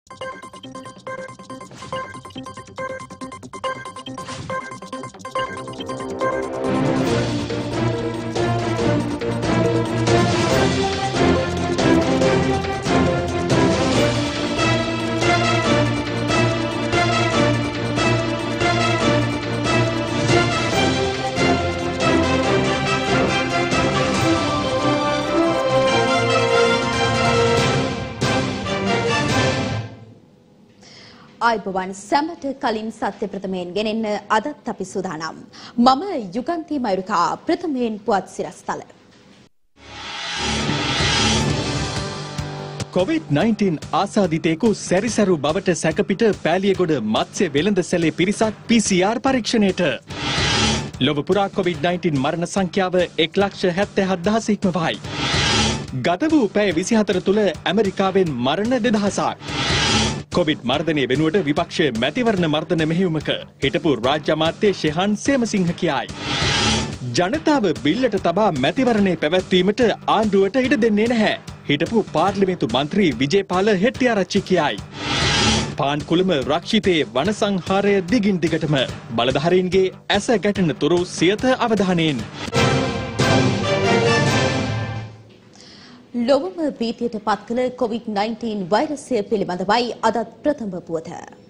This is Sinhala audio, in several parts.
ආයුබෝවන් සැමට කලින් සත්‍ය ප්‍රථමයෙන් ගෙනෙන්න අදත් අපි සූදානම්. මම යුගන්ති මයුරිකා ප්‍රථමයෙන් පුවත් සිරස්තල. COVID-19 ආසාදිතයෙකු සැරිසරු බවට සැකපිට පෑලියගොඩ මත්ස්‍ය වෙළඳසැලේ පිරිසක් PCR පරීක්ෂණයට. ලොව පුරා COVID-19 මරණ සංඛ්‍යාව 1,77,000 ඉක්මවයි. ගත වූ පැය 24 තුළ ඇමරිකාවෙන් මරණ 2,000ක්. කොවිඩ් මර්ධනය වෙනුවට විපක්ෂ මැතිවරණ මර්ධන මෙහෙයුමක හිටපු රාජ්‍ය අමාත්‍ය ශෙහාන් සේමසිංහ කියයි. ජනතාව බිල්ලට තබා මැතිවරණය පැවැත්වීමට ආණ්ඩුවට ඉඩ දෙන්නේ නැහැ. හිටපු පාර්ලිමේන්තු මන්ත්‍රී විජේපාල හෙට්ටිආරච්චි කියයි. පාන්කුළම රක්ෂිතයේ වන සංහාරය දිගින් දිගටම බලධාරීන්ගේ ඇස ගැටෙන තුරු සියත අවධානයෙන්. ලොවම භීතියට පත් කළ COVID-19 වෛරසය පිළිබඳවයි අදත් ප්‍රථම පුවත.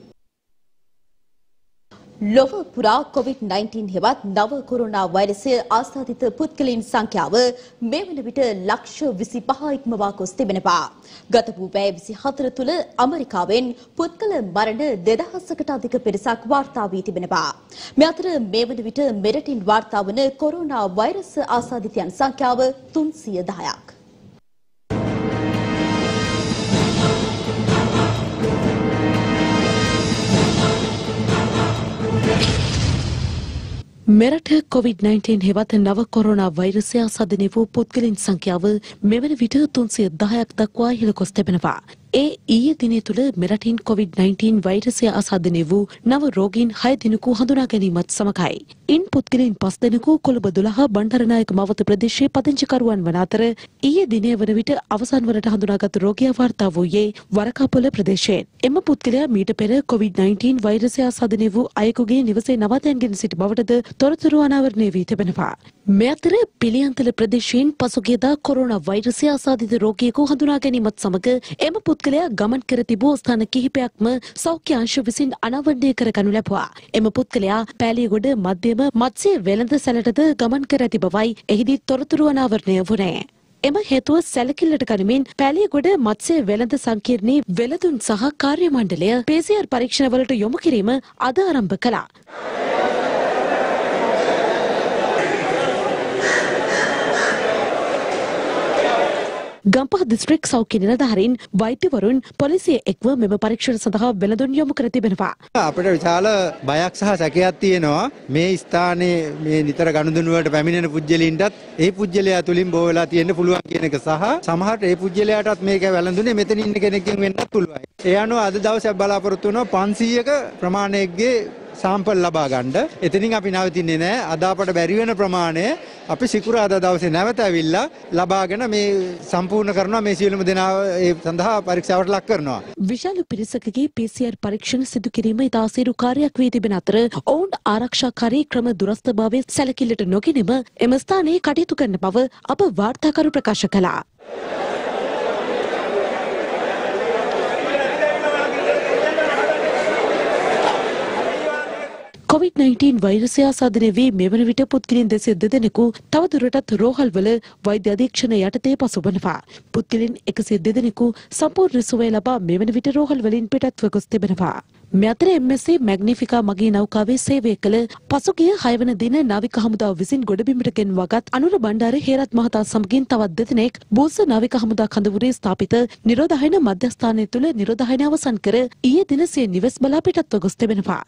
ලොව පුරා COVID-19 හෙවත් නව කොරෝනා වෛරසය ආසාදිත පුද්ගලයන් සංඛ්‍යාව මේ වන විට ලක්ෂ 25 ඉක්මවා ගොස් තිබෙනවා. ගත වූ පැය 24 තුළ ඇමරිකාවෙන් පුද්ගල මරණ 2000කට අධික පිරිසක් වාර්තා වී තිබෙනවා. මේ අතර මේ වන විට මෙරටින් වාර්තා වන කොරෝනා වෛරස ආසාදිතයන් සංඛ්‍යාව 310ක්. මෙරට COVID-19 හෙවත් නව කොරෝනා වෛරසය ආසාදනය වූ පුද්ගලයන් සංඛ්‍යාව මෙවන විට 310ක් දක්වා ඉහළ ගොස් තිබෙනවා. ඊයේ දිනේ තුල මෙරටින් COVID-19 වෛරසය ආසාදනය වූ නව රෝගීන් 6 දෙනෙකු හඳුනා ගැනීමත් සමගයි. ඉන් පුද්ගලයන් 5 දෙනෙකු කොළඹ 12 බණ්ඩාරනායක මවත ප්‍රදේශයේ පදිංචිකරුවන් වන අතර ඊයේ දිනේ වන විට අවසන් වරට හඳුනාගත් රෝගියා වාර්තා වූයේ වරකාපොළ ප්‍රදේශයෙන්. එම පුද්ගලයා මීට පෙර COVID-19 වෛරසය ආසාදනය වූ අයෙකුගේ නිවසේ නවතැන්ගෙන සිටි බවටද තොරතුරු අනාවරණය වී තිබෙනවා. මේ අතර පිළියන්තල ප්‍රදේශයෙන් පසුගියදා කොරෝනා වෛරසය ආසාදිත රෝගියෙකු හඳුනා ගැනීමත් සමග එම පුද්ගලයා ගමන් කර තිබූ ස්ථාන කිහිපයක්ම සෞඛ්‍ය අංශ විසින් අනාවරණය කරගනු ලැබුවා. එම පුද්ගලයා පෑලියගොඩ මධ්‍යම මත්ස්‍ය වෙළඳ සැලටද ගමන් කර ඇති බවයි එහිදී තොරතුරු අනාවරණය වුණේ. එම හේතුව සැලකිල්ලට ගනිමින් පෑලියගොඩ මත්ස්‍ය වෙළඳ සංකීර්ණයේ වෙළඳුන් සහ කාර්ය මණ්ඩලය PCR පරීක්ෂණවලට යොමු කිරීම අද ආරම්භ කළා. ගම්පහ දිස්ත්‍රික් සෞඛ්‍ය නිලධාරීන් වෛද්‍යවරුන් පොලිසිය එක්ව මෙම පරීක්ෂණ සඳහා වෙළඳුන් යොමු කර තිබෙනවා. අපිට විශාල බයක් සහ සැකයක් තියෙනවා මේ ස්ථානයේ මේ නිතර ගනුදෙනු වලට පැමිණෙන පුජ්‍යලින්ටත් ඒ පුජ්‍යලයා තුලින් බෝ වෙලා තියෙන්න පුළුවන් කියන එක සහ සමහරට ඒ පුජ්‍යලයාටත් මේක වැළඳුනේ මෙතන ඉන්න කෙනෙක්ගෙන් වෙන්නත් පුළුවන්. ඒ අනුව අද දවසේ බලාපොරොත්තු වෙනවා 500ක ප්‍රමාණයකගේ සාම්පල් ලබා ගන්න. එතනින් අපි නවතින්නේ නැහැ. අද අපට බැරි වෙන ප්‍රමාණය අපි සිකුරාදා දවසේ නැවත ඇවිල්ලා ලබාගෙන මේ සම්පූර්ණ කරනවා. මේ සියලුම දෙනා ඒ සඳහා පරීක්ෂාවට ලක් කරනවා. විශාල පිරිසකගේ PCR පරීක්ෂණ සිදු කිරීම ඉතා අසීරු කාර්යයක් වී තිබෙන අතර ඔවුන් ආරක්ෂාකාරී ක්‍රම දුරස්ථභාවය සැලකිල්ලට නොගෙනම එම ස්ථානයේ කටයුතු කරන බව අප වාර්තාකරු ප්‍රකාශ කළා. COVID-19 වෛරසය ආසාදනය වී මෙවන විට පුද්ගලයන් 202 දෙනෙකු තවදුරටත් රෝහල්වල වෛද්‍ය අධීක්ෂණ යටතේ පසුබනවා. පුද්ගලයන් 102 දෙනෙකු සම්පූර්ණ සුවය ලබා මෙවන විට රෝහල්වලින් පිටත්ව ගොස් තිබෙනවා. මේ අතර MSC මැග්නිෆිකා මගී නෞකාවේ සේවය කළ පසුගිය 6 වන දින නාවික හමුදාව විසින් ගොඩබිමට ගෙන්වාගත් අනුර බණ්ඩාර හේරත් මහතා සමගින් තවත් දෙදෙනෙක් බෝස නාවික හමුදා කඳවුරේ ස්ථාපිත නිරෝධායන මධ්‍යස්ථානය තුළ නිරෝධායන අවසන් කර ඊයේ දින සිය නිවෙස් බලා පිටත්ව ගොස් තිබෙනවා.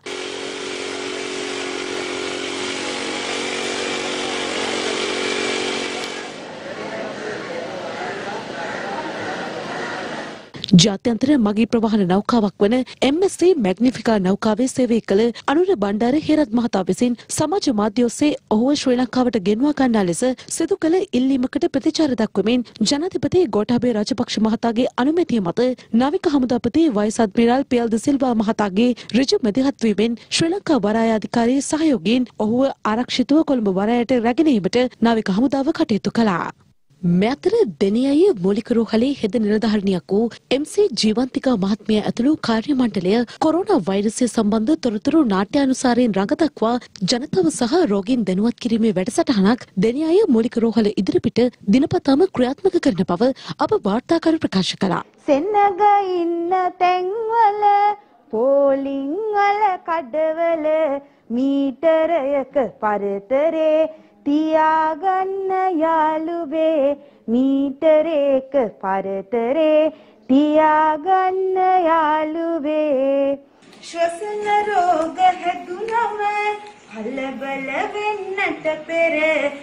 ජාත්‍යන්තර මගී ප්‍රවාහන නෞකාවක් වන MSC මැග්නිෆිකා නෞකාවේ සේවය කළ අනුර බණ්ඩාර හේරත් මහතා විසින් සමාජ මාධ්‍ය ඔස්සේ ඔහුව ශ්‍රී ලංකාවට ගෙන්වා ගන්නා ලෙස සිදු කළ ඉල්ලීමකට ප්‍රතිචාර දක්වමින් ජනාධිපති ගෝඨාභය රාජපක්ෂ මහතාගේ අනුමැතිය මත නාවික හමුදාපති වයිස් අද්මිරාල් පියල් ද සිල්වා මහතාගේ ඍජු මැදිහත් වීමෙන් ශ්‍රී ලංකා වරාය අධිකාරී සහයෝගයෙන් ඔහුව ආරක්ෂිතව කොළඹ වරායට රැගෙන ඒමට නාවික හමුදාව කටයුතු කළා. මෙතර දෙනියය මූලික රෝහලේ හෙද නිලධාරිනියක් වූ MC ජීවන්තිකා මහත්මිය ඇතුළු කාර්ය මණ්ඩලය කොරෝනා වෛරසය සම්බන්ධ තොරතුරු නාට්‍යානුසාරයෙන් රඟ දක්වා ජනතාව සහ රෝගීන් දැනුවත් කිරීමේ වැඩසටහනක් දෙනියය මූලික රෝහල ඉදිරිපිට දිනපතාම ක්‍රියාත්මක කරන බව අප වාර්තාකරු ප්‍රකාශ කළා. සෙනග ඉන්න තැන්වල පෝලිං වල කඩවල මීටරයක පරතරේ තියාගන්න යාළුවේ මීටරයක පරතරේ තියාගන්න යාළුවේ ශ්වසන රෝග හැදුනම කලබල වෙන්නට පෙර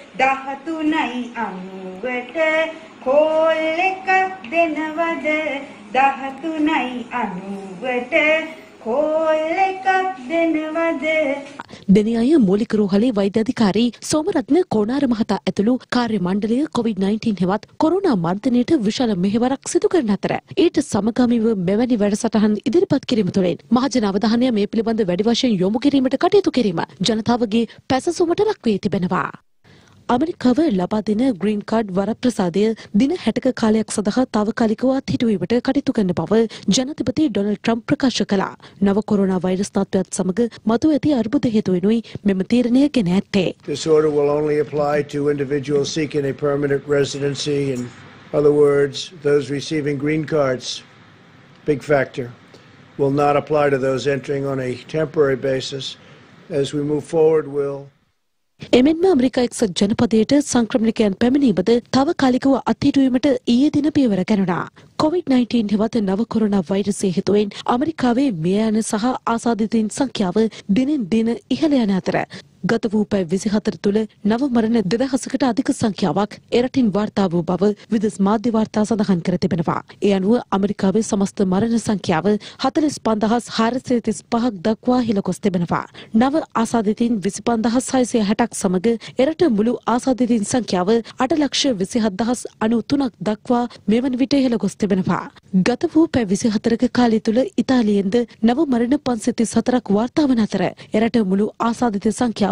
13.90ට කෝල් එකක් දෙනවද 13.90ට කෝල් එකක් දෙනවද. දෙනියය මූලික රෝහලේ වෛද්‍ය අධිකාරී සෝමරත්න කොණාර මහතා ඇතුළු කාර්ය මණ්ඩලය COVID-19 හෙවත් කොරෝනා මර්ධනයට විශාල මෙහෙවරක් සිදු කරන අතර ඊට සමගාමීව මෙවැනි වැඩසටහන් ඉදිරිපත් කිරීම තුළින් මහජන අවධානය මේ පිළිබඳ වැඩි වශයෙන් යොමු කිරීමට කටයුතු කිරීම ජනතාවගේ පැසසුමට ලක් වී තිබෙනවා. අමරිකාව ලබා දෙන ග්‍රීන් කාඩ් වරප්‍රසාදය දින 60ක කාලයක් සඳහා තාවකාලිකව අත්හිටුවීමට කටයුතු කරන බව ජනාධිපති ඩොනල්ඩ් ට්‍රම්ප් ප්‍රකාශ කළා. නව කොරෝනා වෛරස් තත්ත්වයත් සමග මතුව ඇති අර්බුද හේතුවෙනුයි මෙම තීරණය ගෙන ඇත්තේ. This order will only apply to individuals seeking a permanent residency. In other words, those receiving green cards, big factor, will not apply to those entering on a temporary basis. As we move forward, we'll එමෙන්ම ඇමරිකා එක්සත් ජනපදයට සංක්‍රමණිකයන් පැමිණීමද තාවකාලිකව අත්හිටුවීමට ඊයේ දින පියවර ගන්නවා. COVID-19 හෙවත් නව කොරෝනා වෛරසය හේතුවෙන් ඇමරිකාවේ මිය යන සහ ආසාදිතයින් සංඛ්‍යාව දිනෙන් දින ඉහළ යන අතර ගත වූ පැය 24 තුළ නව මරණ 2000කට අධික සංඛ්‍යාවක් එරටින් වාර්තා වූ බව විදෙස් මාධ්‍ය වාර්තා සඳහන් කර තිබෙනවා. ඒ අනුව ඇමරිකාවේ සමස්ත මරණ සංඛ්‍යාව 45435ක් දක්වා ඉහළ ගොස් තිබෙනවා. නව ආසාදිතයින් 25660ක් සමග එරට මුළු ආසාදිතයින් සංඛ්‍යාව 8,27,093ක් දක්වා මෙවන විට ඉහළ ගොස් තිබෙනවා. ගත වූ පැය 24ක කාලය තුළ ඉතාලියෙන්ද නව මරණ 534ක් වාර්තා වන අතර එරට මුළු ආසාදිත සංඛ්‍යාව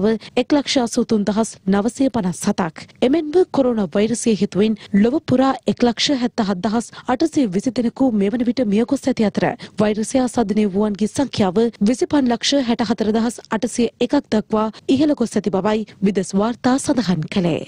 1,83,957ක්. එමෙන්ම කොරෝනා වෛරසය හේතුවෙන් ලොව පුරා 1,77,820 දෙනෙකු මෙවන විට මිය ගොස් ඇති අතර වෛරසය ආසාදනය වූවන්ගේ සංඛ්‍යාව 25,64,801ක් දක්වා ඉහළ ගොස් ඇති බවයි විදෙස් වාර්තා සඳහන් කළේ.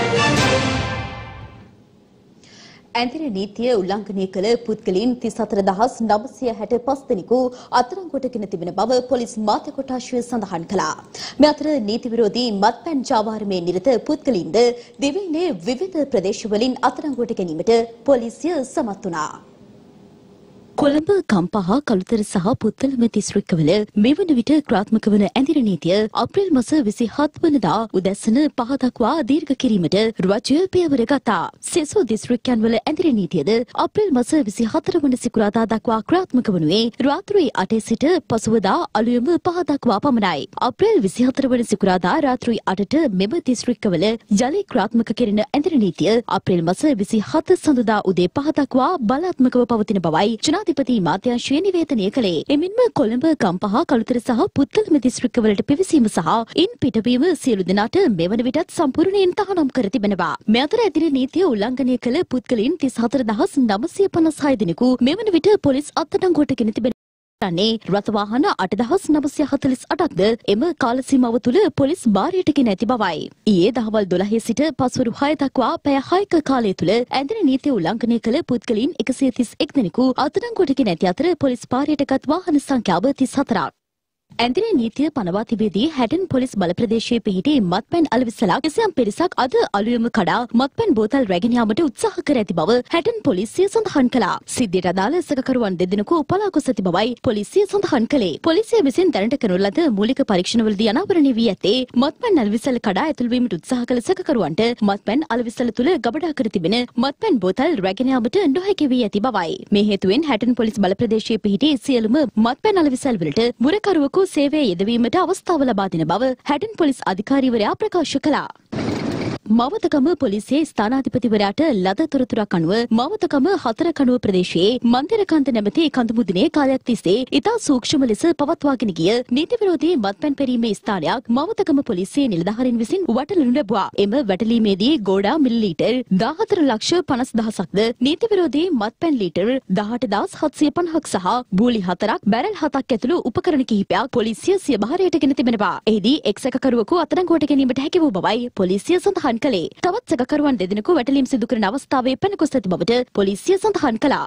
ඇන්තිරි නීතිය උල්ලංඝනය කළ පුද්ගලයන් 34,965 දෙනෙකු අත්අඩංගුවට තිබෙන බව පොලිස් මාධ්‍ය කොට්ටාශය සඳහන් කළා. මේ අතර නීති විරෝධී මත්පැන් ජාවාරමේ නිරත පුද්ගලයින්ද දිවයිනේ විවිධ ප්‍රදේශවලින් අත්අඩංගුවට ගැනීමට පොලිසිය සමත් වුණා. කොළඹ කම්පහ කළුතර සහ පුත්තලම දිස්ත්‍රික්කවල මේ වන විට ක්‍රියාත්මක වන ඇඳිරි නීතිය අප්‍රේල් මාස 27 වනදා උදැසන 5 දක්වා දීර්ඝ කිරීමට රජය පියවර ගත්තා. සෙසු දිස්ත්‍රික්කයන් වල ඇඳිරි නීතියද අප්‍රේල් මාස 24 වන සිකුරාදා දක්වා ක්‍රියාත්මක වනුයේ රාත්‍රී 8 සිට පසුවදා අලුයම 5 දක්වා පමණයි. අප්‍රේල් 24 වන සිකුරාදා රාත්‍රී 8ට මෙම දිස්ත්‍රික්කවල යලි ක්‍රියාත්මක කෙරෙන ඇඳිරි නීතිය අප්‍රේල් මාස 27 සඳුදා උදේ 5 දක්වා බලාත්මකව පවතින බවයි ජනාධිපති මාධ්‍යංශය නිවේදනය කළේ. එමෙන්ම කොළඹ ගම්පහ කළුතර සහ පුත්තලම දිස්ත්‍රික්කවලට පිවිසීම සහ ඉන් පිටවීම සියලු දෙනාට මෙවන විටත් සම්පූර්ණයෙන් තහනම් කර තිබෙනවා. මේ අතර ඇදිරි නීතිය උල්ලංඝනය කළ පුද්ගලයන් 34,956 දෙනෙකු මෙවන විට පොලිස් අත්අඩංගුවට ගෙන තිබෙනවා. රථ වාහන 8,948ක්ද එම කාල සීමාව තුළ පොලිස් භාරයට ගෙන ඇති බවයි. ඊයේ දහවල් 12 සිට පස්වරු 6 දක්වා පැය 6ක කාලය තුළ ඇඳිරි නීතිය උල්ලංඝනය කළ පුද්ගලයන් 131 දෙනෙකු අත්අඩංගුවට ගෙන ඇති අතර පොලිස් භාරයට ගත් වාහන සංඛ්‍යාව 34ක්. ඇන්දිරි නීතිය පනවා තිබේදී හැටන් පොලිස් බල ප්‍රදේශයේ පිහිටි මත්පැන් අලවිස්සලා කිසියම් පිරිසක් අද අලුයම කඩා මත්පැන් බෝතල් රැගෙන යාමට උත්සාහ කර ඇති බව හැටන් පොලිසිය සඳහන් කළා. සිද්ධියට අදාළ සැකකරුවන් දෙදෙනෙකු පලා ගොස් ඇති බවයි පොලිසිය සඳහන් කළේ. පොලිසිය විසින් දැනට කරන ලද මූලික පරීක්ෂණවලදී අනාවරණය වී ඇත්තේ මත්පැන් අලවිස්සල කඩා ඇතුල් වීමට උත්සාහ කළ සැකකරුවන්ට මත්පැන් අලවිස්සල තුල ගබඩා කර තිබෙන මත්පැන් බෝතල් රැගෙන යාමට නොහැකි වී ඇති බවයි. මේ හේතුවෙන් හැටන් පොලිස් බල ප්‍රදේශයේ පිහිටි සියලුම මත්පැන් අලවිස්සල් වලට මුරකරුවෙකු සේවයේ යෙදවීමට අවස්ථාව ලබා දෙන බව හැටන් පොලිස් අධිකාරීවරයා ප්‍රකාශ කළා. මවතකම පොලිසියේ ස්ථානාධිපතිවරයාට ලද තොරතුරක් අනුව මවතකම 4 කණුව ප්‍රදේශයේ මන්දිරකන්ද නැමැති කඳුමුදුනේ කාලයක් තිස්සේ ඉතා සූක්ෂම ලෙස පවත්වාගෙන ගිය නීති විරෝධී මත්පැන් පෙරීමේ ස්ථානයක් මවතකම පොලිසියේ නිලධාරීන් විසින් වටලනු ලැබුවා. එම වැටලීමේදී ගෝඩා මිලිලීටර් 14,50,000ක්ද නීති විරෝධී මත්පැන් ලීටර් 18,750ක් සහ බූලි 4ක් බැරල් 7ක් ඇතුළු උපකරණ කිහිපයක් පොලිසිය සිය භාරයට ගෙන තිබෙනවා. එහිදී එක් සැකකරුවෙකු අත්අඩංගුවට ගැනීමට හැකි වූ බවයි පොලිසිය සඳහන් කළේ. තවත් සැකකරුවන් දෙදෙනෙකු වැටලීම් සිදු කරන අවස්ථාවේ පැන ගොස් ඇති බවට පොලිසිය සඳහන් කළා.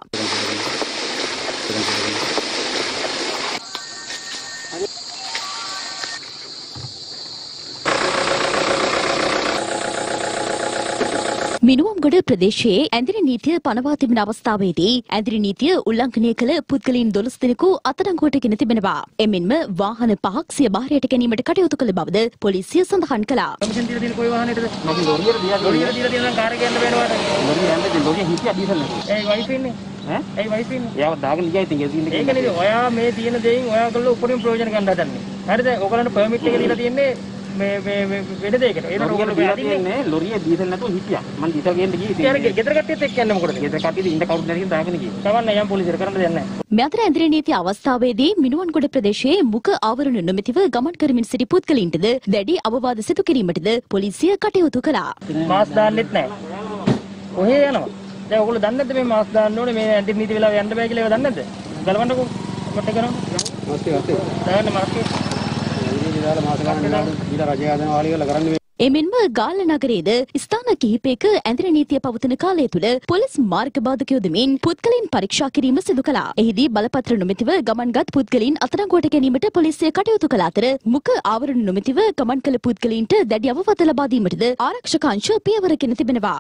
මිනුවම්ගොඩ ප්‍රදේශයේ ඇඳිරි නීතිය පනවා තිබෙන අවස්ථාවේදී ඇඳිරි නීතිය උල්ලංඝනය කළ පුද්ගලයන් 12 දෙනෙකු අත්අඩංගුවට ගෙන තිබෙනවා. එමෙන්ම වාහන 5ක් සිය භාරයට ගැනීමට කටයුතු කළ බවද පොලිසිය සඳහන් කළා. කමිෂන් දීලා තියෙන කොයි වාහනයටද? මම ලොරියට දීලා තියෙන කාර් එක යන්න බෑනවාට. ලොරිය යන්නේ ලොරිය හිටියා ඩීසල් එක. ඒ වයිෆ් ඉන්නේ. ඈ? ඒ වයිෆ් ඉන්නේ. එයාව දාගෙන ගියා ඉතින් ඒක නේද? ඔයා මේ තියෙන දෙයින් ඔයාගොල්ලෝ උපරිම ප්‍රයෝජන ගන්න හදන්නේ. හරිද? ඔයගොල්ලන්ට පර්මිට් එක දීලා තියෙන්නේ මේ වෙන දෙයකට. ඒක ඔයගොල්ලෝ බෑදින්නේ ලොරිය දීසල් නැතුව හිටියා. මම දීසල් ගේන්න ගියේ ඉතින්. ඊට ගෙදර කට්ටියත් එක්ක යන්නේ මොකටද? ගෙදර කට්ටියද ඉන්න කවුරුද නැතිනම් දාගෙන ගියේ. කවන්න යම් පොලිසියට කරන්න දෙයක් නැහැ. මෙතර ඇඳිරි නීති අවස්ථාවේදී මිනුවන්ගොඩ ප්‍රදේශයේ මුඛ ආවරණ නොමැතිව ගමන් කරමින් සිටි පුද්ගලයින්ටද දැඩි අවවාද සිදු කිරීමටද පොලිසිය කටයුතු කළා. මාස් දාන්නෙත් නැහැ. කොහේ යනවා? දැන් ඔයගොල්ලෝ දන්නේ නැද්ද මේ මාස් දාන්න ඕනේ මේ ඇඳිරි නීති වෙලාව යන්න බෑ කියලා ඒව දන්නේ නැද්ද? ගලවන්නකෝ. කොට කරනවා. මාස් එක. දාන්න මාස් එක. ඇඳිරි දාලා මාස් ගන්න ඊට රජය ආදන වාලි කරලා කරන්නේ. එමෙන්ම ගාල්ල නගරයේද ස්ථාන කිහිපයක ඇඳිරි නීතිය පවතින කාලය තුළ පොලිස් මාර්ග බාධක යොදමින් පුද්ගලයන් පරීක්ෂා කිරීම සිදු කළා. එහිදී බලපත්‍ර නොමැතිව ගමන්ගත් පුද්ගලයන් අත්අඩංගුවට ගැනීමට පොලිසිය කටයුතු කළ අතර මුඛ ආවරණ නොමැතිව ගමන් කළ පුද්ගලයන්ට දැඩි අවවාද ලබා දීමටද ආරක්ෂක අංශ පියවර ගෙන තිබෙනවා.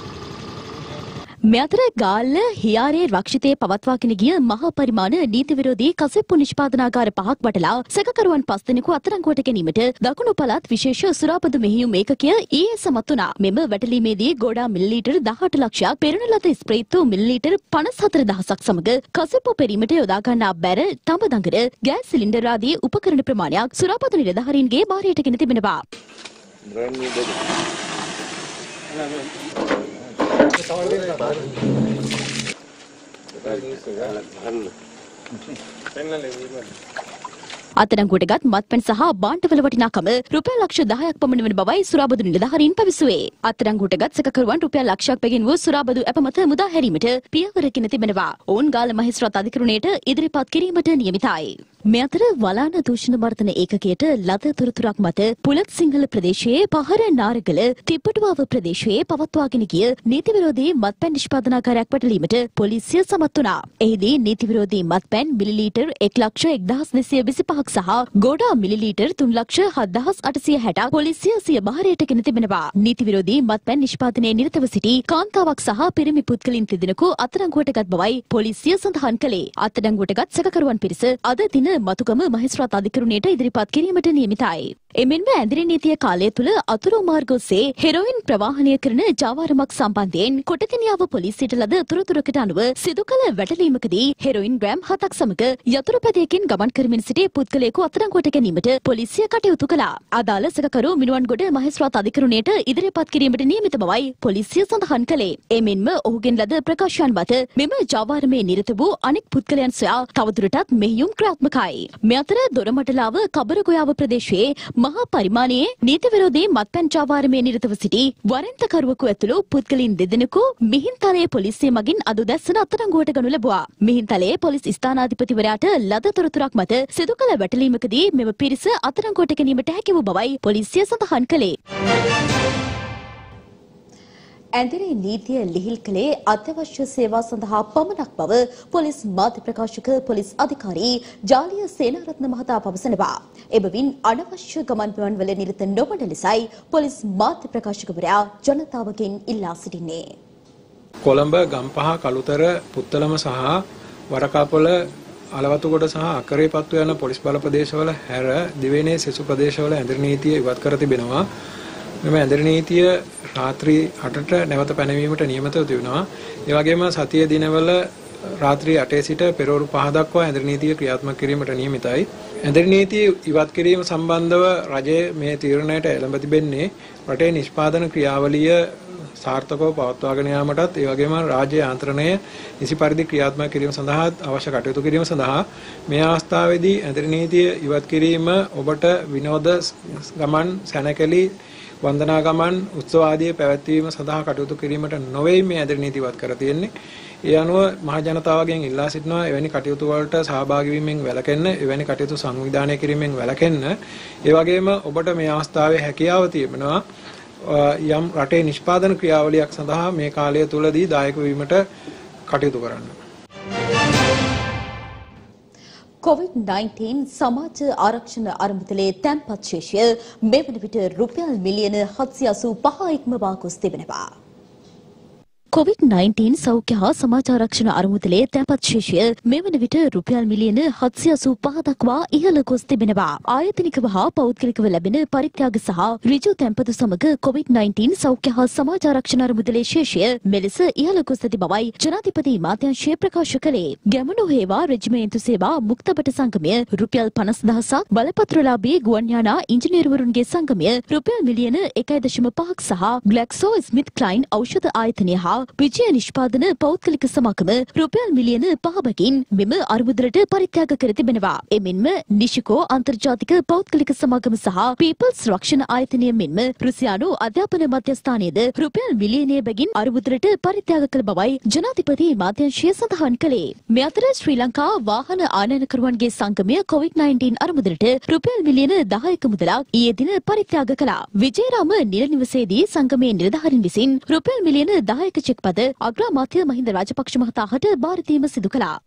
මෙතර ගාල්ල හියාරේ රක්ෂිතයේ පවත්වාගෙන ගිය මහා පරිමාණ නීති විරෝධී කසෙප්පු නිෂ්පාදනාගාර 5ක් වටලා සැකකරුවන් 5 දෙනෙකු අත්අඩංගුවට ගැනීමට දකුණු පළාත් විශේෂ සුරාපදු මෙහෙයුම් ඒකකය ඊයේ සමත් වුණා. මෙම වැටලීමේදී ගෝඩා මිලිලීටර් 18 ලක්ෂයක් පෙරණ ලද ස්ප්‍රේතු මිලිලීටර් 54000ක් සමග කසෙප්පු පෙරීමට යොදා ගන්නා බැරල්, තඹ දඟර, ගෑස් සිලින්ඩර් ආදී උපකරණ ප්‍රමාණයක් සුරාපදු නිලධාරීන්ගේ භාරයට ගෙන තිබෙනවා. අත්අඩංගුවටගත් මත්පැන් සහ භාණ්ඩවල වටිනාකම රුපියල් ලක්ෂ 10ක් පමණ වන බවයි සුරාබදු නිලධාරීන් පැවසුවේ. අත්අඩංගුවටගත් සැකකරුවන් රුපියල් ලක්ෂයක් බැගින් වූ සුරාබදු ඇපමත මුදා හැරීමට පියවර ගෙන තිබෙනවා. ඔවුන් ගාල්ල මහේස්ත්‍රාත් අධිකරණයට ඉදිරිපත් කිරීමට නියමිතයි. මේ අතර වලාන දූෂණ වර්ධන ඒකකයට ලද තොරතුරක් මත පුලත් සිංහල ප්‍රදේශයේ පහර නාරගල තිප්පටුවාව ප්‍රදේශයේ පවත්වාගෙන ගිය නීති විරෝධී මත්පැන් නිෂ්පාදනාකාරයක් පැටලීමට පොලිසිය සමත් වුණා. එහිදී නීති විරෝධී මත්පැන් මිලිලීටර් 1,1225ක් සහ ගෝඩා මිලිලීටර් 3,07,860ක් පොලිසිය සිය භාරයට ගෙන තිබෙනවා. නීති විරෝධී මත්පැන් නිෂ්පාදනයේ නිරතව සිටි කාන්තාවක් සහ පිරිමි පුද්ගලයන් දෙදෙනෙකු අත්අඩංගුවටගත් බවයි පොලිසිය සඳහන් කළේ. අත්අඩංගුවටගත් සැකකරුවන් පිරිස අද දින මතුගම මහේස්ත්‍රාත් අධිකරණයට ඉදිරිපත් කිරීමට නියමිතයි. එමෙන්ම ඇඳිරි නීතිය කාලය තුළ අතුරු මාර්ග ඔස්සේ හෙරොයින් ප්‍රවාහනය කරන ජාවාරමක් සම්බන්ධයෙන් කොටතිනියාව පොලිසියට ලද තොරතුරකට අනුව සිදු කළ වැටලීමකදී හෙරොයින් ග්‍රෑම් 7ක් සමග යතුරුපැදයකින් ගමන් කරමින් සිටි පුද්ගලයෙකු අත්අඩංගුවට ගැනීමට පොලිසිය කටයුතු කළා. අදාළ සැකකරු මිනුවන්ගොඩ මහේස්ත්‍රාත් අධිකරණයට ඉදිරිපත් කිරීමට නියමිත බවයි පොලිසිය සඳහන් කළේ. එමෙන්ම ඔහුගෙන් ලද ප්‍රකාශයන් මත මෙම ජාවාරමේ නිරත වූ අනෙක් පුද්ගලයන් සොයා තවදුරටත් මෙහෙයුම් ක්‍රියාත්මකයි. මේ අතර දොරමඩලාව කබරගොයාව ප්‍රදේශයේ මහා පරිමාණයේ නීති විරෝධී මත්පැන් ජාවාරමේ නිරතව සිටි වරෙන්තකරුවෙකු ඇතුළු පුද්ගලයන් දෙදෙනෙකු මිහින්තලයේ පොලිසිය මගින් අද දැස්සන අත්අඩංගුවට ගනු ලැබුවා. මිහින්තලයේ පොලිස් ස්ථානාධිපතිවරයාට ලද තොරතුරක් මත සිදු කළ වැටලීමකදී මෙම පිරිස අත්අඩංගුවට ගැනීමට හැකි වූ බවයි පොලිසිය සඳහන් කළේ. ඇඳරේ නීතිය ලිහිල් කළේ අත්‍යවශ්‍ය සේවා සඳහා පමණක් බව පොලිස් මාධ්‍ය ප්‍රකාශක පොලිස් අධිකාරී ජාලිය සේනාරත්න මහතා පවසනවා. එබැවින් අනවශ්‍ය ගමන් පිමන් වල නිරත නොවන ලෙසයි පොලිස් මාධ්‍ය ප්‍රකාශකවරයා ජනතාවගෙන් ඉල්ලා සිටින්නේ. කොළඹ ගම්පහ කළුතර පුත්තලම සහ වරකාපොළ අලවතුගොඩ සහ අකරේපත්තු යන පොලිස් බල ප්‍රදේශවල හැර දිවයිනේ සෙසු ප්‍රදේශවල ඇඳරි නීතිය ඉවත් කර තිබෙනවා. මෙම ඇඳරි නීතිය රාත්‍රී 8ට නැවත පැනවීමට නියමිතව තිබෙනවා. ඒ වගේම සතිය දිනවල රාත්‍රී 8 සිට පෙරවරු 5 දක්වා ඇඳරි නීතිය ක්‍රියාත්මක කිරීමට නියමිතයි. ඇඳරි නීතිය ඉවත් කිරීම සම්බන්ධව රජය මේ තීරණයට එළඹ තිබෙන්නේ රටේ නිෂ්පාදන ක්‍රියාවලිය සාර්ථකව පවත්වාගෙන යාමටත් ඒ වගේම රාජ්‍ය යාන්ත්‍රණය නිසි පරිදි ක්‍රියාත්මක කිරීම සඳහා අවශ්‍ය කටයුතු කිරීම සඳහා මේ අවස්ථාවේදී ඇඳරි නීතිය ඉවත් කිරීම ඔබට විනෝද ගමන් සැනකෙළි වන්දනා ගමන් උත්සව ආදී පැවැත්වීම සඳහා කටයුතු කිරීමට නොවේ මේ ඇඳරි නීති ඉවත් කර තියෙන්නේ. ඒ අනුව මහ ජනතාවගෙන් ඉල්ලා සිටිනවා එවැනි කටයුතු වලට සහභාගී වීමෙන් වැළකෙන්න, එවැනි කටයුතු සංවිධානය කිරීමෙන් වැළකෙන්න. ඒ වගේම ඔබට මේ අවස්ථාවේ හැකියාව තිබෙනවා යම් රටේ නිෂ්පාදන ක්‍රියාවලියක් සඳහා මේ කාලය තුලදී දායක වීමට කටයුතු කරන්න. COVID-19 සමාජ ආරක්ෂණ අරමුදලේ තැන්පත් ශේෂය මේ වන විට රුපියල් මිලියන 785 ඉක්මවා ගොස් තිබෙනවා. COVID-19 සෞඛ්‍ය හා සමාජ ආරක්ෂණ අරමුදලේ තැන්පත් ශේෂය මේ වන විට රුපියල් මිලියන 785 දක්වා ඉහළ ගොස් තිබෙනවා. ආයතනිකව හා පෞද්ගලිකව ලැබෙන පරිත්‍යාග සහ ඍජු තැන්පතු සමග COVID-19 සෞඛ්‍ය හා සමාජ ආරක්ෂණ අරමුදලේ ශේෂය මෙලෙස ඉහළ ගොස් ඇති බවයි ජනාධිපති මාත්‍යාංශය ප්‍රකාශ කළේ. ගැමුණු හේවා රෙජිමේන්තු සේවා මුක්තබට සංගමය රුපියල් 50,000ක්, බලපත්‍රලාභී ගුවන් යානා ඉංජිනේරුවරුන්ගේ සංගමය රුපියල් මිලියන 1.5ක් සහ ග්ලැක්සෝ ස්මිත් ක්ලයින් ඖෂධ ආයතනය හා විජය නිෂ්පාදන පෞද්ගලික සමාගම රුපියල් මිලියන 5කින් මෙම අරමුදලට පරිත්‍යාග කර තිබෙනවා. එමෙන්ම නිෂිකෝ අන්තර්ජාතික පෞද්ගලික සමාගම සහ පීපල්ස් රක්ෂණ ආයතනය මෙන්ම රුසියානු අධ්‍යාපන මධ්‍යස්ථානයේද රුපියල් මිලියනය බැගින් අරමුදලට පරිත්‍යාග කළ බවයි ජනාධිපති මාත්‍යාංශය සඳහන් කළේ. මේ අතර ශ්‍රී ලංකා වාහන ආනයනකරුවන්ගේ සංගමය COVID-19 අරමුදලට රුපියල් මිලියන 10ක මුදලක් ඊයේ දින පරිත්‍යාග කළා. විජේරාම නිල නිවසේදී සංගමේ නිලධාරීන් විසින් රුපියල් මිලියන 10ක චෙක් පද අග්‍රාමාත්‍ය මහින්ද රාජපක්ෂ මහතාට බාර දීම සිදු කළා.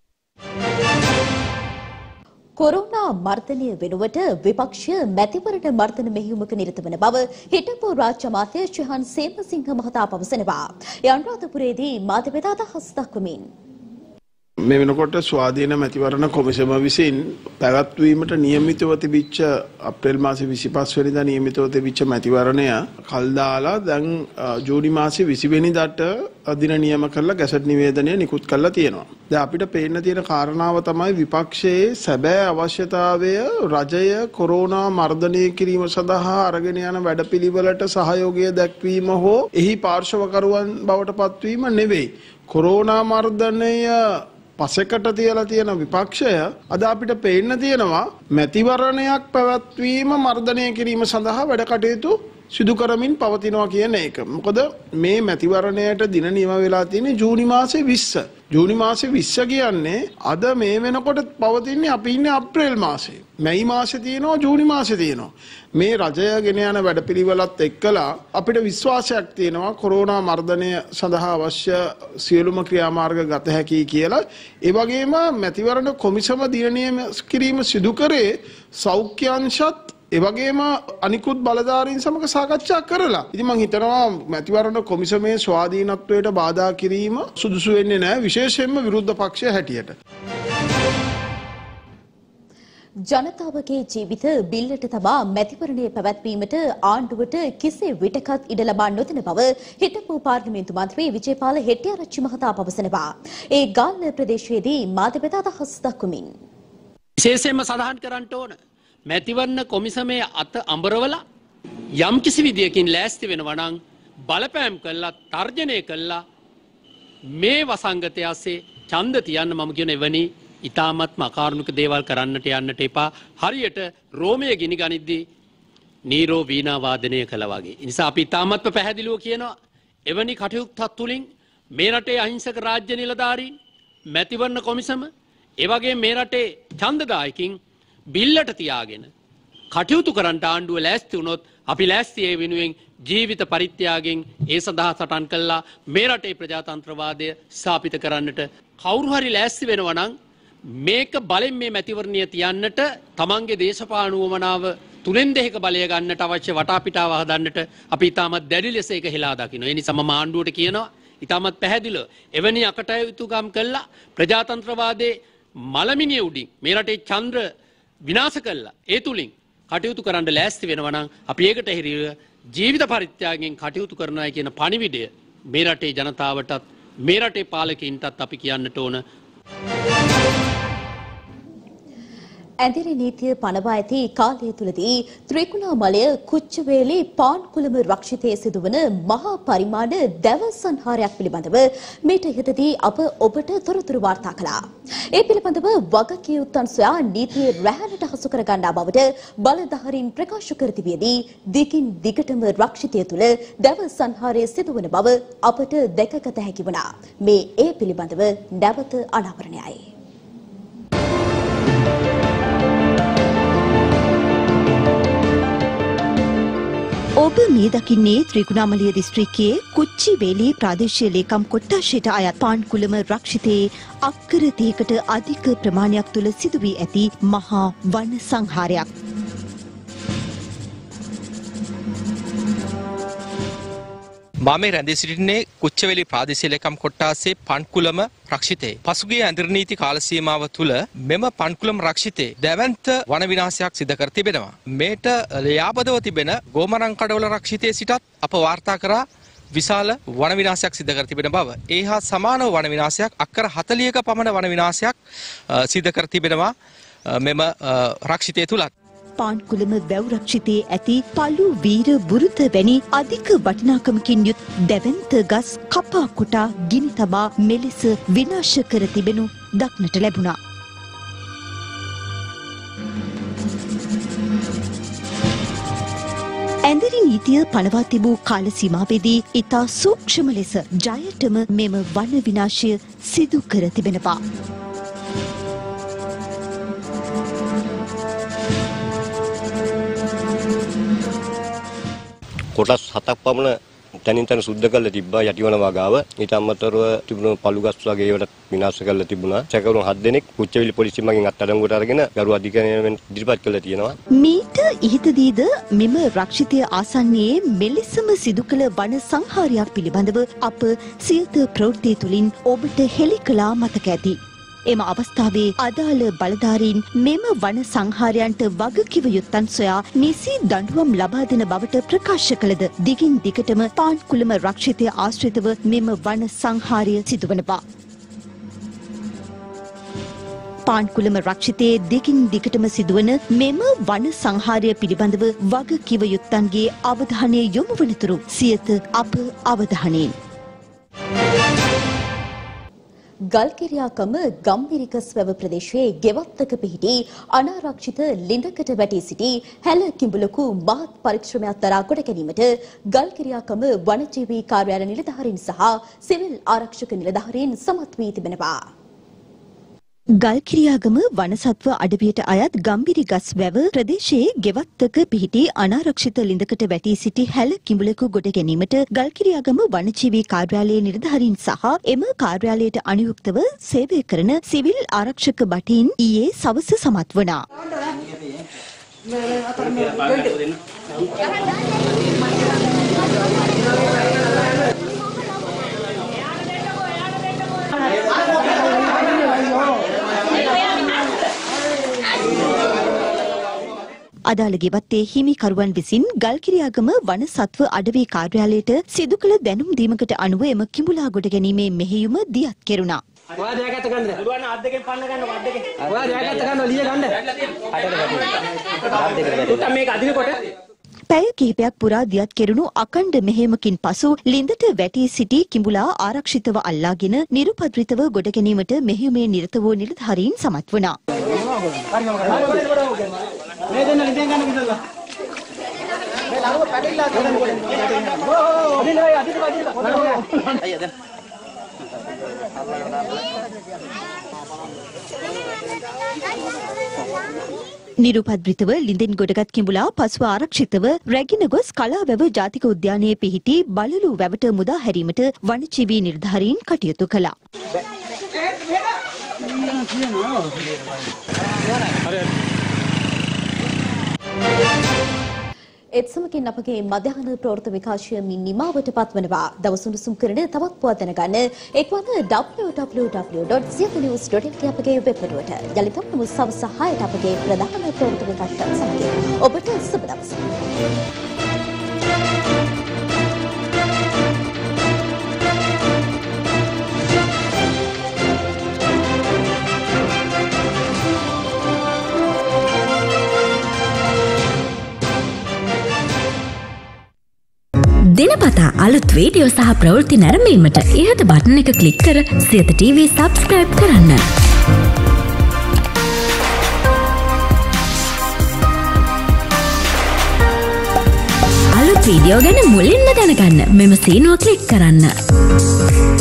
කොරෝනා මර්ධනය වෙනුවට විපක්ෂය මැතිවරණ මර්ධන මෙහෙයුමක නිරත වන බව හිටපු රාජ්‍ය අමාත්‍ය ශ්‍රීහන් සේමසිංහ මහතා පවසනවා. ඒ අනුරාධපුරයේදී මාධ්‍යවේද අදහස් දක්වමින් මේ වෙනකොට ස්වාධීන මැතිවරණ කොමිසම විසින් පැවැත්වීමට නියමිතව තිබිච්ච අප්‍රේල් මාසේ 25 වෙනිදා නියමිතව තිබිච්ච මැතිවරණය කල් දාලා දැන් ජූනි මාසේ 20 වෙනිදාට දින නියම කරලා ගැසට් නිවේදනය නිකුත් කරලා තියෙනවා. දැන් අපිට පේන්න තියෙන කාරණාව තමයි විපක්ෂයේ සැබෑ අවශ්‍යතාවය රජය කොරෝනා මර්ධනය කිරීම සඳහා අරගෙන යන වැඩපිළිවෙලට සහයෝගය දැක්වීම හෝ එහි පාර්ශවකරුවන් බවට පත්වීම නෙවෙයි. කොරෝනා මර්ධනය පසෙකට තියලා තියෙන විපක්ෂය අද අපිට පේන්න තියෙනවා මැතිවරණයක් පැවැත්වීම මර්ධනය කිරීම සඳහා වැඩ කටයුතු සිදු කරමින් පවතිනවා කියන එක. මොකද මේ මැතිවරණයට දින නියම වෙලා තියෙන්නේ ජූනි මාසේ 20. ජූනි මාසේ 20 කියන්නේ අද මේ වෙනකොට පවතින්නේ අපි ඉන්නේ අප්‍රේල් මාසේ. මැයි මාසේ තියෙනවා ජූනි මාසේ තියෙනවා. මේ රජය ගෙන යන වැඩපිළිවෙලත් එක්කලා අපිට විශ්වාසයක් තියෙනවා කොරෝනා මර්ධනය සඳහා අවශ්‍ය සියලුම ක්‍රියාමාර්ග ගත හැකියි කියලා. ඒ වගේම මැතිවරණ කොමිසම දින නියම කිරීම සිදු කරේ සෞඛ්‍ය අංශත් ඒ වගේම අනිකුත් බලධාරීන් සමග සාකච්ඡා කරලා. ඉතින් මම හිතනවා මැතිවරණ කොමිසමේ ස්වාධීනත්වයට බාධා කිරීම සුදුසු වෙන්නේ නැහැ, විශේෂයෙන්ම විරුද්ධ පක්ෂය හැටියට. ජනතාවගේ ජීවිත බිල්ලට තබා මැතිවරණය පැවැත්වීමට ආණ්ඩුවට කිසි විටකත් ඉඩ ලබා නොදෙන බව හිටපු පාර්ලිමේන්තු මන්ත්‍රී විජේපාල හෙට්ටිආරච්චි මහතා පවසනවා. ඒ ගාල්ල ප්‍රදේශයේදී මාධ්‍යවේද අදහස් දක්වමින් විශේෂයෙන්ම සඳහන් කරන්න ඕන මැතිවරණ කොමිසමේ අත අඹරවලා යම් කිසි විදියකින් ලෑස්ති වෙනවා නම් බලපෑම් කළා තර්ජනය කළා මේ වසංගතය ASCII ඡන්ද තියන්න මම කියන එවැනි ඊ타මත්ම අකාරුණික දේවල් කරන්නට යන්නට එපා. හරියට රෝමයේ ගිනි ගනිද්දී නීරෝ වීණා වාදනය කළා වගේ. ඒ නිසා අපි ඊ타මත්ම පැහැදිලිව කියනවා එවැනි කටයුත්තක් තුලින් මේ රටේ අහිංසක රාජ්‍ය නිලධාරීන් මැතිවරණ කොමිසම ඒ වගේම මේ රටේ ඡන්දදායකින් බිල්ලට තියාගෙන කටයුතු කරන්න ආණ්ඩුව ලෑස්ති වුණොත් අපි ලෑස්ති ඒ වෙනුවෙන් ජීවිත පරිත්‍යාගයෙන් ඒ සඳහා සටන් කළා මේ රටේ ප්‍රජාතන්ත්‍රවාදය ස්ථාපිත කරන්නට කවුරු හරි ලෑස්ති වෙනවා නම් මේක බලෙන් මේ මැතිවරණය තියන්නට තමන්ගේ දේශපාලන උවමනාව තුනෙන් දෙකක බලය ගන්නට අවශ්‍ය වටාපිටාව හදන්නට අපි ඉතාමත් දැඩි ලෙස ඒක හෙලා දකිනවා. ඒ නිසා මම ආණ්ඩුවට කියනවා ඉතාමත් පැහැදිලිව එවැනි අකටයුතුකම් කළා ප්‍රජාතන්ත්‍රවාදයේ මලමිනිය උඩින් මේ රටේ චන්ද්‍ර විනාශ කළා. ඒ තුලින් කටයුතු කරන්න ලෑස්ති වෙනවා නම් අපි ඒකට හිරිව ජීවිත පරිත්‍යාගයෙන් කටයුතු කරනවා කියන පණිවිඩය මේ රටේ ජනතාවටත් මේ රටේ පාලකයින්ටත් අපි කියන්නට ඕන. ඇඳිරි නීතිය පනවා ඇති කාලය තුලදී ත්‍රිකුණාමලය කුච්චවේලි පාන්කුලම රක්ෂිතයේ සිදුවන මහා පරිමාණ දැව සංහාරයක් පිළිබඳව මීට ඉහතදී අප ඔබට තොරතුරු වාර්තා කළා. ඒ පිළිබඳව වගකිය යුත්තන් සොයා නීතිය රැහැනට හසු කර ගන්නා බවට බලධාරීන් ප්‍රකාශ කර තිබියදී දිගින් දිගටම රක්ෂිතය තුල දැව සංහාරය සිදුවන බව අපට දැකගත හැකි වුණා. මේ ඒ පිළිබඳව නැවත අනාවරණයයි. ඔබ මේ දකින්නේ ත්‍රිකුණාමලය දිස්ත්‍රික්කයේ කුච්චිවේලී ප්‍රාදේශීය ලේකම් කොට්ටාශයට අයත් පාන්කුලම රක්ෂිතයේ අක්කර 3කට අධික ප්‍රමාණයක් තුල සිදු වී ඇති මහා වන සංහාරයක්. මාමේ රැඳී සිටින්නේ කුච්චවේලි ප්‍රාදේශීය ලේකම් කොට්ටාසේ පන්කුලම රක්ෂිතේ. පසුගිය ඇඳිරි නීති කාල සීමාව තුළ මෙම පන්කුලම රක්ෂිතේ දැවැන්ත වන විනාශයක් සිදු කර තිබෙනවා. මේට යාබදව තිබෙන ගෝමරංකඩවල රක්ෂිතයේ සිටත් අප වාර්තා කරා විශාල වන විනාශයක් සිදු කර තිබෙන බව. ඒ හා සමානව වන විනාශයක් අක්කර 40ක පමණ වන විනාශයක් සිදු කර තිබෙනවා මෙම රක්ෂිතය තුලත්. පාන්කුලම වැව් රක්ෂිතයේ ඇති පළු වීර බුරුත වැනි අධික වටිනාකමකින් යුත් දැවැන්ත ගස් කපා කොටා ගිනි තබා මෙලෙස විනාශ කර තිබෙනු දක්නට ලැබුණා. ඇඳිරි නීතිය පනවා තිබූ කාල සීමාවේදී ඉතා සූක්ෂම ලෙස ජයටම මෙම වන විනාශය සිදු කර තිබෙනවා. කොටස් 7ක් පමණ තනින් තන සුද්ධ කරලා තිබ්බා යටිවන වගාව. ඊට අමතරව තිබුණු පළු ගස් වගේ ඒවට විනාශ කරලා තිබුණා. සැකකරුන් 7 දෙනෙක් කුච්චවේලි පොලිසිය මගින් අත්අඩංගුවට අරගෙන ගරු අධිකරණයෙන් ඉදිරිපත් කළා තියෙනවා. මීට ඉහතදීද මෙම රක්ෂිතය ආසන්නයේ මෙලෙසම සිදු කළ වන සංහාරයක් පිළිබඳව අප සියත ප්‍රවෘත්ති තුලින් ඔබට හෙළි කළා මතක ඇති. එම අවස්ථාවේ අදාළ බලධාරීන් මෙම වන සංහාරයන්ට වගකිව යුත්තන් සොයා නිසි දඬුවම් ලබා දෙන බවට ප්‍රකාශ කළද දිගින් දිගටම පාන්කුලම රක්ෂිතය ආශ්‍රිතව මෙම වන සංහාරය සිදුවනවා. පාන්කුලම රක්ෂිතයේ දිගින් දිගටම සිදුවන මෙම වන සංහාරය පිළිබඳව වගකිව යුත්තන්ගේ අවධානය යොමු වනතුරු සියත අප අවධානයෙන්. ගල්කිරියාකම ගම්බිරිකස්වැව ප්‍රදේශයේ ගෙවත්තක පිහිටි අනාරක්ෂිත ලිඳකට වැටී සිටි හැල කිඹුලකු මහත් පරිශ්‍රමයක් දරා කොට ගැනීමට ගල්කිරියාකම වනජීවී කාර්යාලය නිලධාරීන් සහ සිවිල් ආරක්ෂක නිලධාරීන් සමත් වී තිබෙනවා. ගල්කිරියාගම වනසත්ව අඩවියට අයත් ගම්බිරි ගස් වැව ප්‍රදේශයේ ගෙවත්තක පිහිටි අනාරක්ෂිත ලිඳකට වැටී සිටි හැල කිඹුලෙකු ගොඩ ගැනීමට ගල්කිරියාගම වනජීවී කාර්යාලයේ නිලධාරීන් සහ එම කාර්යාලයට අනුයුක්තව සේවය කරන සිවිල් ආරක්ෂක බටීන් ඊයේ සවස සමත් වුණා. අදාළ ගෙවත්තේ හිමිකරුවන් විසින් ගල්කිරියාගම වනසත්ව අඩවි කාර්යාලයට සිදු කළ දැනුම් දීමකට අනුව එම කිඹුලා ගොඩ ගැනීමේ මෙහෙයුම දියත් කෙරුණා. ඔයා දෙයක් ගන්න. පුළුවන් අත් දෙකෙන් පන්න ගන්න අත් දෙකෙන්. ඔයා දෙයක් ගන්න ලිය ගන්න. අත මේක අදිනකොට පැය කිහිපයක් පුරා දියත් කෙරුණු අකණ්ඩ මෙහෙයුමකින් පසු ලිඳට වැටී සිටි කිඹුලා ආරක්ෂිතව අල්ලාගෙන නිරුපද්‍රිතව ගොඩ ගැනීමට මෙහෙයුමේ නිරත වූ නිලධාරීන් සමත් වුණා. මේ දෙන්න ලිඳෙන් ගන්න කිව්වලා. මේ ළඟව පැටලිලා ගන්න. අයියා දැන්. නිරුපද්‍රිතව ලිඳින් ගොඩගත් කිඹුලා පසුව ආරක්ෂිතව රැගෙන ගොස් කලාවැව ජාතික උද්‍යානයේ පිහිටි බලලු වැවට මුදා හැරීමට වනජීවී නිලධාරීන් කටයුතු කළා. ඒත් සමගින් අපගේ මධ්‍යහන ප්‍රවෘත්ති විකාශය නිමාවට පත්වනවා. දවස් උණුසුම් කරන තවත් පුවත් දැනගන්න එක්වන්න www.zianews.lk අපගේ වෙබ්පිටුවට. යලිතම සවස් 6ට අපගේ ප්‍රධාන ප්‍රවෘත්ති විකාශයත් සමගින් ඔබට සුබ දවසක්. දිනපතා අලුත් වීඩියෝ සහ ප්‍රවෘත්ති නැරඹීමට ඉහත බටන් එක ක්ලික් කර සියත TV සබ්ස්ක්‍රයිබ් කරන්න. අලුත් වීඩියෝ ගැන මුලින්ම දැනගන්න මෙම සීනුව ක්ලික් කරන්න.